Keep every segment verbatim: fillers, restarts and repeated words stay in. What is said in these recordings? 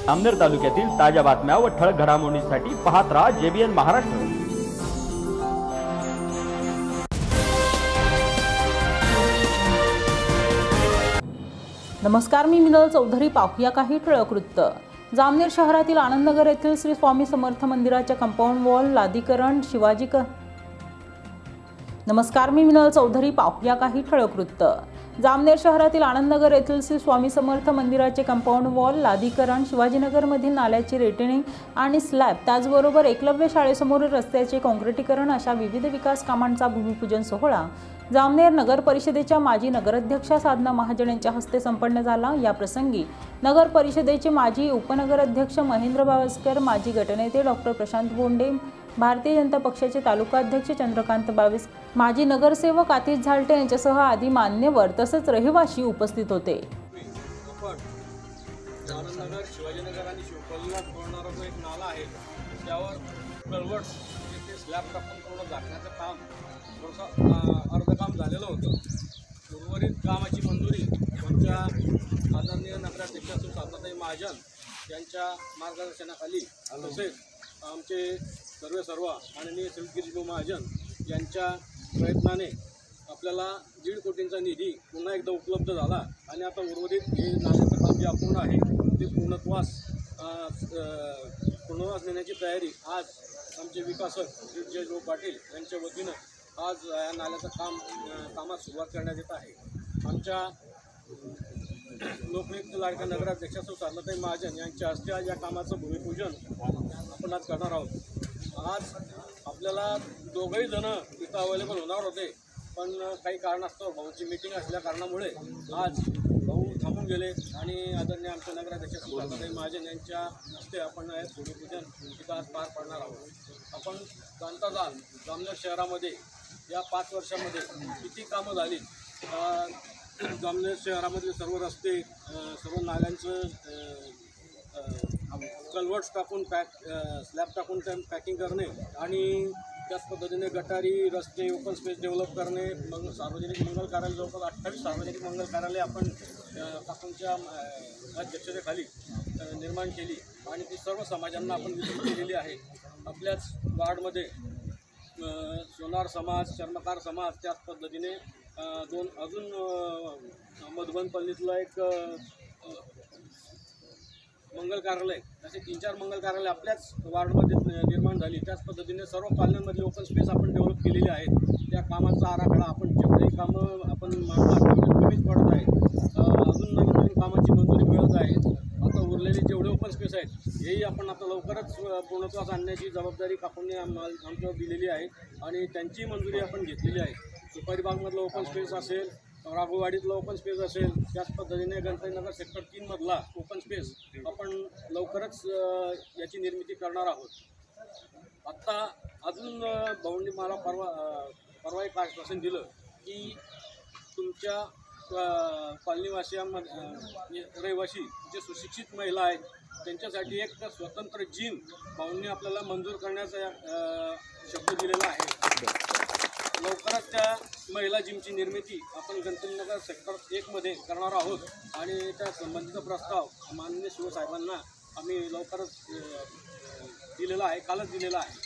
जामनेर तालुक्यातील ताज्या बातम्या व ठळक घडामोडींसाठी पाहत राहा जेबीएन महाराष्ट्र। नमस्कार, मी मिनल चौधरी। पाहूया काही ठळक वृत्त। जामनेर शहरातील आनंदनगर येथील श्री स्वामी समर्थ मंदिराच्या कंपाऊंड वॉल लादीकरण शिवाजी क नमस्कार, मी मिनल चौधरी। पाहूया काही ठळक वृत्त। जामनेर शहरातील आनंदनगर येथील श्री स्वामी समर्थ मंदिराचे कंपाऊंड वॉल लादीकरण, शिवाजीनगरमधील नाल्याची रेटिनिंग आणि स्लॅब, त्याचबरोबर एकलव्य शाळेसमोरील रस्त्याचे काँक्रिटीकरण अशा विविध विकास कामांचा भूमिपूजन सोहळा जामनेर नगर परिषदेच्या माजी नगराध्यक्षा साधना महाजन यांच्या हस्ते संपन्न झाला। या प्रसंगी नगर परिषदेचे माजी उपनगराध्यक्ष महेंद्र बावस्कर, माजी गटनेते डॉक्टर प्रशांत बोंडे, भारतीय जनता पक्षाचे तालुका अध्यक्ष चंद्रकांत बावीस, माजी नगरसेवक आतिश झालटे यांच्यासह आदी मान्यवर तसेच रहिवासी उपस्थित होते। आनंदनगर, शिवाजीनगर आणि शिवकॉलनीला जोडणारा जो एक नाला आहे त्यावर कळवट येथे स्लॅब टाकून पूर्ण झाकण्याचं काम थोडंसं अर्धकाम झालेलं होतं। उर्वरित कामाची मंजुरी आमच्या आदरणीय नगराध्यक्ष साधनाताई महाजन यांच्या मार्गदर्शनाखाली, तसेच आमचे सर्व सर्व माननीय गिरीश महाजन यांच्या प्रयत्नाने आपल्याला दीड कोटींचा निधी पुन्हा एकदा उपलब्ध झाला आणि आता उर्वरित हे नाल्याचं काम जे अपूर्ण आहे ते पूर्णत्वास पूर्णत्वास नेण्याची तयारी आज आमचे विकासक जयभाऊ पाटील यांच्या वतीनं आज या नाल्याचं काम कामात सुरुवात करण्यात येत आहे। आमच्या लोकनियुक्त लाडक्या नगराध्यक्षा साधनाताई महाजन यांच्या हस्ते आज या कामाचं भूमिपूजन आपण आज करणार आहोत। आज आपल्याला दोघंही जण इथं अवेलेबल होणार होते, पण काही कारणास्तव भाऊची मीटिंग असल्या कारणामुळे आज भाऊ थांबून गेले आणि आदरणीय आमच्या नगराध्यक्ष साधनाताई महाजन यांच्या हस्ते आपण भूमिपूजन इथं आज पार पाडणार आहोत। आपण जाणता जाल जामनेर शहरामध्ये या पाच वर्षामध्ये किती कामं झाली। जामनेर शहरामधील सर्व रस्ते, सर्व नाल्यांचं कल्वर्ट्स टाकून पॅक स्लॅब टाकून त्या पॅकिंग करणे आणि त्याच पद्धतीने गटारी, रस्ते, ओपन स्पेस डेव्हलप करणे, मग सार्वजनिक मंगल कार्यालय जवळपास अठ्ठावीस सार्वजनिक मंगल कार्यालय आपण काकूंच्या अध्यक्षतेखाली निर्माण केली आणि ती सर्व समाजांना आपण वितरित केलेली आहे। आपल्याच वार्डमध्ये सोनार समाज, चर्मकार समाज, त्याच पद्धतीने दोन अजून मधुबन पल्लीतलं एक मंगल कार्यालय, असे तीन चार मंगल कार्यालय आपल्याच वार्डमध्ये निर्माण झाली। त्याच पद्धतीने सर्व कॉलन्यांमधले ओपन स्पेस आपण डेव्हलप केलेले आहेत। त्या कामाचा आराखडा आपण जेवढेही कामं आपण मागतात कमीच पडत आहे, अजून नवीन नवीन कामाची मंजुरी मिळत आहे। आता उरलेले जेवढे ओपन स्पेस आहेत हेही आपण आता लवकरच पूर्णत्वास आणण्याची जबाबदारी काकूंनी आमच्यावर दिलेली आहे आणि त्यांची मंजुरी आपण घेतलेली आहे। सुपारी बागमधलं ओपन स्पेस असेल, राघोवाडीतलं ओपन स्पेस असेल, त्याच पद्धतीने गणपतीनगर सेक्टर तीनमधला ओपन स्पेस आपण लवकरच याची निर्मिती करणार आहोत। आत्ता अजून भाऊंनी मला परवा परवा एक आश्वासन दिलं की तुमच्या कॉलनीवासियांमध्ये रहिवासी जे सुशिक्षित महिला आहेत त्यांच्यासाठी एक स्वतंत्र जिम भाऊंनी आपल्याला मंजूर करण्याचा शब्द दिलेला आहे। लवकरच त्या महिला जिमची निर्मिती आपण गणपतीनगर सेक्टर एकमध्ये करणार आहोत आणि त्या संबंधीचा प्रस्ताव माननीय शिवसाहेबांना आम्ही लवकरच दिलेला आहे, कालच दिलेला आहे।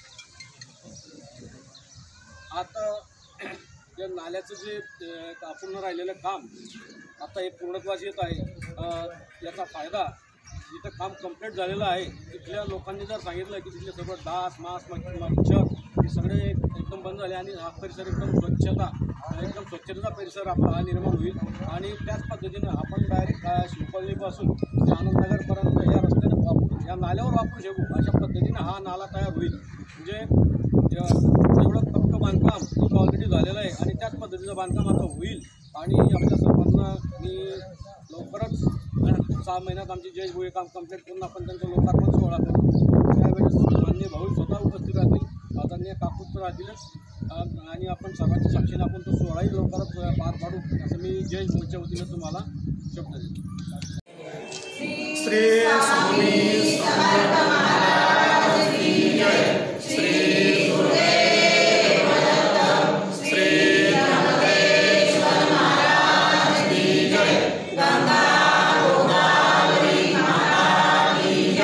आता या नाल्याचं जे अपूर्ण राहिलेलं काम आता एक पूर्णत्वास येत आहे। याचा फायदा जिथं काम कंप्लीट झालेलं आहे तिथल्या लोकांनी जर सांगितलं की तिथले सर्व डास, मास, मच्छर हे सगळे एकदम बंद झाले आणि हा परिसर एकदम स्वच्छता एकदम स्वच्छतेचा परिसर आपला निर्माण होईल आणि त्याच पद्धतीनं आपण डायरेक्ट शिवकॉलनीपासून ते आनंदनगरपर्यंत या रस्त्याने वापरू या नाल्यावर वापरू शकू अशा पद्धतीनं हा नाला तयार होईल। म्हणजे एवढं पक्कं बांधकाम इथं ऑलरेडी झालेलं आहे आणि त्याच पद्धतीचं बांधकाम आता होईल आणि आपल्या सर्वांना मी लवकरच सहा महिन्यात आमची जय भोई काम कंप्लीट करून आपण त्यांचं लोकार्पण सोहळा करू। त्यावेळेस माननीय भाऊ स्वतः उपस्थित राहतील, आदरणीय काकूच राहतीलच आणि आपण सर्वांच्या साक्षीने आपण तो सोहळाही लवकरच पार पाडू असं मी जय भोईच्या वतीने तुम्हाला शब्द देतो। श्री स्वामी समर्थ महाराज की जय। श्री गुरुदेव दत्त, श्री त्र्यंबकेश्वर महाराज की जय। गंगा गोदावरी माता की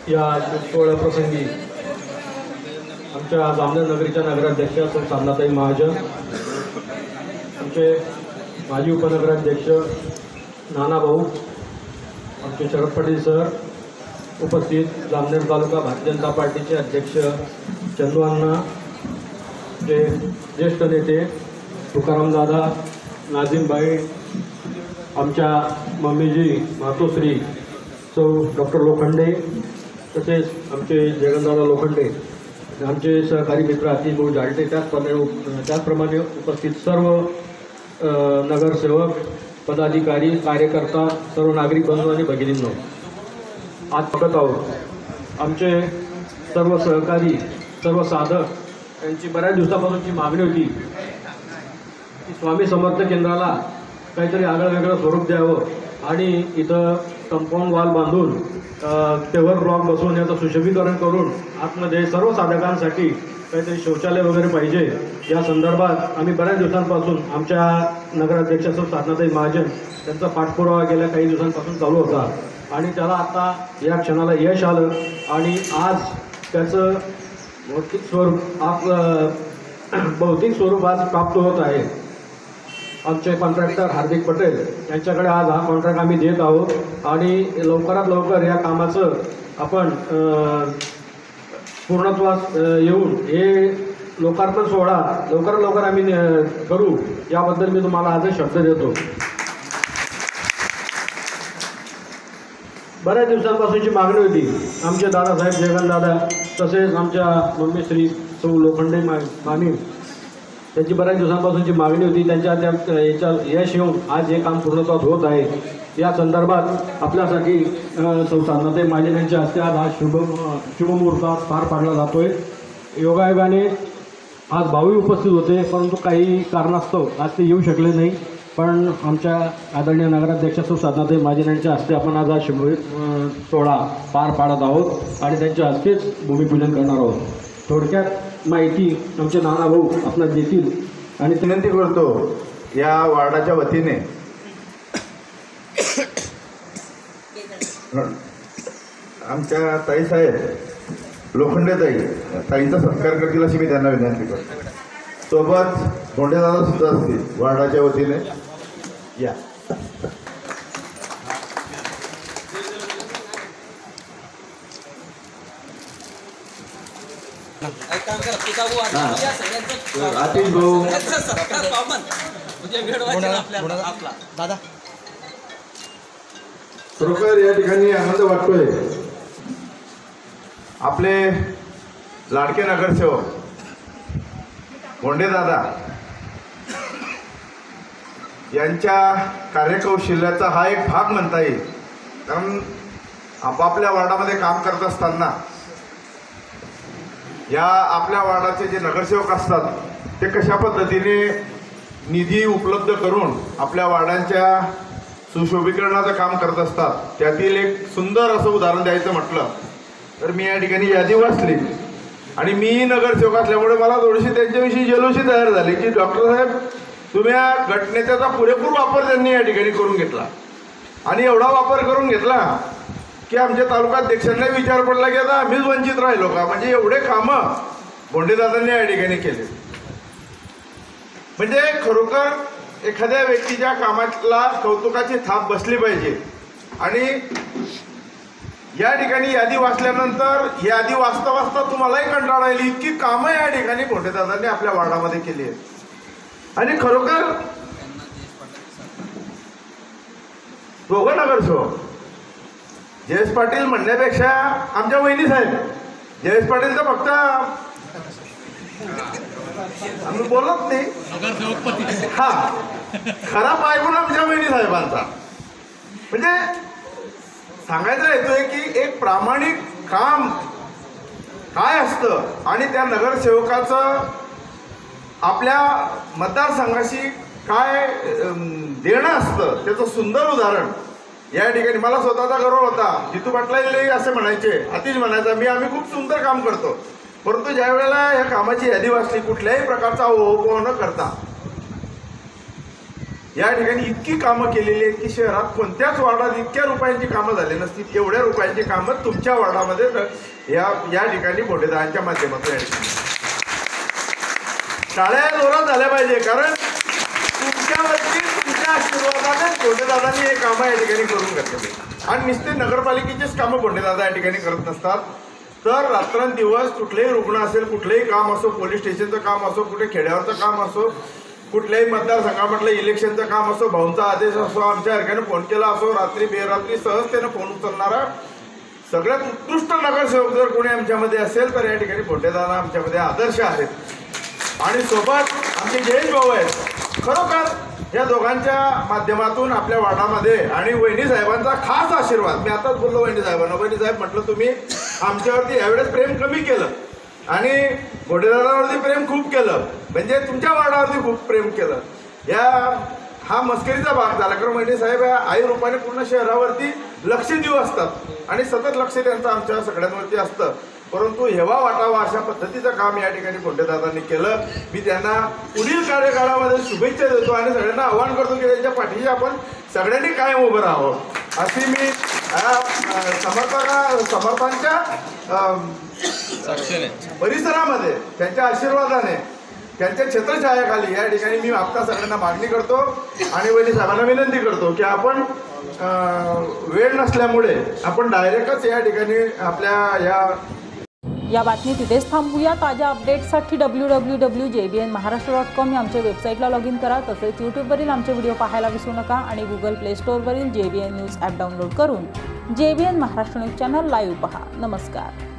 या सोहळ्याप्रसंगी आमच्या जामनेर नगरीच्या नगराध्यक्ष सौ साधनाताई महाजन, आमचे माजी उपनगराध्यक्ष नाना भाऊ, आमचे शरद पाटील सर उपस्थित, जामनेर तालुका भारतीय जनता पार्टीचे अध्यक्ष चंदू अण्णा, जे ज्येष्ठ नेते तुकाराम दादा, नाझीमबाई, आमच्या मम्मीजी मातोश्री सौ डॉक्टर लोखंडे, तसेच आमचे जगनदादा लोखंडे, आमचे सहकारी मित्र अतिश भाऊ जालटे, त्याचप्रमाणे त्याचप्रमाणे उपस्थित सर्व नगरसेवक, पदाधिकारी, कार्यकर्ता, सर्व नागरिक बंधू आणि भगिनींनो, आज बघत आहोत आमचे सर्व सहकारी, सर्व साधक यांची बऱ्याच दिवसापासूनची मागणी होती की स्वामी समर्थ केंद्राला काहीतरी आगळं वेगळं स्वरूप द्यावं आणि इथं कंपाऊंड वॉल बांधून पेवर ब्लॉक बसवून याचं सुशोभीकरण करून आतमध्ये सर्व साधकांसाठी काहीतरी शौचालय वगैरे पाहिजे. या संदर्भात आम्ही बऱ्याच दिवसांपासून आमच्या नगराध्यक्ष सौ साधनाताई महाजन त्यांचा पाठपुरावा गेल्या काही दिवसांपासून चालू होता आणि त्याला आता या क्षणाला यश आलं आणि आज त्याचं भौतिक स्वरूप आप भौतिक स्वरूप आज प्राप्त होत आहे. आमचे कॉन्ट्रॅक्टर हार्दिक पटेल यांच्याकडे आज हा कॉन्ट्रॅक्ट आम्ही देत आहोत आणि लवकरात लवकर या कामाचं आपण पूर्णत्वास येऊन हे लोकार्पण सोहळा लवकरात लवकर आम्ही करू, याबद्दल मी तुम्हाला आजच शब्द देतो. बऱ्याच दिवसांपासूनची मागणी होती आमचे दादासाहेब जगनदादा, तसेच आमच्या मम्मी श्री सौ लोखंडे मा मामी, त्यांची बऱ्याच दिवसांपासूनची मागणी होती. त्यांच्या त्या याच्या यश येऊन आज हे काम पूर्णत्वास होत आहे. या संदर्भात आपल्यासाठी सौ साधनाताई महाजन यांच्या हस्ते आज हा शुभ शुभमुहूर्तात पार पाडला जातोय. योगायोगाने आज भाऊही उपस्थित होते, परंतु काही कारणास्तव आज ते येऊ शकले नाही, पण आमच्या आदरणीय नगराध्यक्ष सौ साधनाताई महाजन यांच्या हस्ते आपण आज हा शुभ सोहळा पार पाडत आहोत आणि त्यांच्या हस्तेच भूमिपूजन करणार आहोत. थोडक्यात माहिती आमचे नाना भाऊ आपणास देतील आणि विनंती करतो या वार्डाच्या वतीने आमच्या ताईसाहेब लोखंडे ताई ताईंचा सत्कार करतील अशी मी त्यांना विनंती करतो. सोबत धोंडेदादा सुद्धा असतील वार्डाच्या वतीने. या आतिश भाऊ, दादा खरोखर या ठिकाणी आनंद वाटतोय. आपले लाडके नगरसेवक धोंडेदादा यांच्या कार्यकौशल्याचा हा एक भाग म्हणता येईल. कारण आपापल्या वार्डामध्ये काम करत असताना या आपल्या वार्डाचे जे नगरसेवक असतात ते कशा पद्धतीने निधी उपलब्ध करून आपल्या वार्डांच्या सुशोभीकरणाचं काम करत असतात, त्यातील एक सुंदर असं उदाहरण द्यायचं म्हटलं तर मी या ठिकाणी यादी वाचली आणि मी नगरसेवक असल्यामुळे मला थोडीशी त्यांच्याविषयी जलोशी तयार झाली की डॉक्टर साहेब तुम्ही या घटनेचा पुरेपूर वापर त्यांनी या ठिकाणी करून घेतला आणि एवढा वापर करून घेतला की आमच्या तालुकाध्यक्षांना विचार पडला की आता आम्हीच वंचित राहिलो का. म्हणजे एवढे कामं धोंडेदादांनी या ठिकाणी केले. म्हणजे खरोखर एखाद्या व्यक्तीच्या कामाला कौतुकाची थाप बसली पाहिजे. आणि या ठिकाणी यादी वाचल्यानंतर यादी वाचता वाचता तुम्हालाही कंटाळा येईल इतकी कामं या ठिकाणी धोंडेदादांनी आपल्या वार्डामध्ये केली आहेत. आणि खरोखर दोघं नगरसेवक जयेश पाटील म्हणण्यापेक्षा आमच्या वहिनी साहेब, जयेश पाटील तर फक्त आम्ही बोलत नाही, हा खरा पायगुण आमच्या वहिनी साहेबांचा. म्हणजे सांगायचं येतोय की एक प्रामाणिक काम काय असतं आणि त्या नगरसेवकाचं आपल्या मतदारसंघाशी काय देणं असतं त्याचं सुंदर उदाहरण या ठिकाणी. मला स्वतःचा गर्व होता. जितू पाटलाही असे म्हणायचे, अतिश म्हणायचा मी आम्ही खूप सुंदर काम करतो, परंतु ज्या वेळेला या कामाची यादी वाचली कुठल्याही प्रकारचा ओहोपोह न करता या ठिकाणी इतकी कामं केलेली आहेत की शहरात कोणत्याच वार्डात इतक्या रुपयांची कामं झाली नसतील, एवढ्या रुपयांची कामं तुमच्या वार्डामध्ये या या ठिकाणी भोंडेदादांच्या माध्यमातून या ठिकाणी टाळ्या जोरात झाल्या पाहिजे, कारण तुमच्यावरती तुमच्या आशीर्वादाने भोंडेदादांनी हे कामं या ठिकाणी करून घेतले. आणि नुसते नगरपालिकेचेच कामं भोंडेदादा या ठिकाणी करत नसतात, तर रात्रंदिवस कुठलेही रुग्ण असेल, कुठलेही काम असो, पोलीस स्टेशनचं काम असो, कुठे खेड्यावरचं काम असो, कुठल्याही मतदारसंघामधलं इलेक्शनचं काम असो, भाऊंचा आदेश असो, आमच्या सारख्यानं फोन केला असो, रात्री बेरात्री सहजतेनं फोन उचलणारा सगळ्यात उत्कृष्ट नगरसेवक जर कोणी आमच्यामध्ये असेल तर या ठिकाणी भोंडेदादा आमच्यामध्ये आदर्श आहेत. आणि सोबत आमचे जयेश भाऊ आहेत. खरोखर या दोघांच्या माध्यमातून आपल्या वार्डामध्ये आणि वहिनी साहेबांचा खास आशीर्वाद, मी आताच बोललो वहिनी साहेबांना, वहिनी साहेब म्हटलं तुम्ही आमच्यावरती यावेळेस प्रेम कमी केलं आणि भोंडेदादावरती प्रेम खूप केलं, म्हणजे तुमच्या वार्डावरती खूप प्रेम केलं. या हा मस्करीचा भाग झाला, कारण वहिनी साहेब या आई रूपाने पूर्ण शहरावरती लक्ष देऊ असतात आणि सतत लक्ष त्यांचं आमच्या सगळ्यांवरती असतं. परंतु हेवा वाटावा अशा पद्धतीचं काम या ठिकाणी भोंडेदादांनी केलं. मी त्यांना पुढील कार्यकाळामध्ये शुभेच्छा देतो आणि सगळ्यांना आवाहन करतो की त्यांच्या पाठीशी आपण सगळ्यांनी कायम उभं राहावं, अशी मी समर्थका समर्थांच्या परिसरामध्ये त्यांच्या आशीर्वादाने, त्यांच्या छत्रछायाखाली या ठिकाणी मी आपल्या सगळ्यांना मागणी करतो आणि वहिनी साहेबांना विनंती करतो की आपण वेळ नसल्यामुळे आपण डायरेक्टच या ठिकाणी आपल्या या या बातमी तिथेच थांबूया. ताज्या अपडेट्ससाठी W W W J B N Maharashtra dot com या आमच्या वेबसाईटला लॉग इन करा. तसेच यूट्यूबवरील आमचे व्हिडिओ पाहायला विसरू नका आणि गुगल प्ले स्टोअरवरील J B N news app download करून J B N Maharashtra news channel live पहा. नमस्कार.